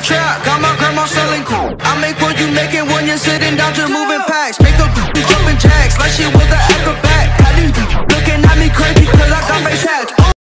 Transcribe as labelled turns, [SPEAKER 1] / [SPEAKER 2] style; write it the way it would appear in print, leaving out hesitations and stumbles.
[SPEAKER 1] trap, got my grandma selling cool. I make what you making when you're sitting down just moving packs. Make a jumping jacks like she was a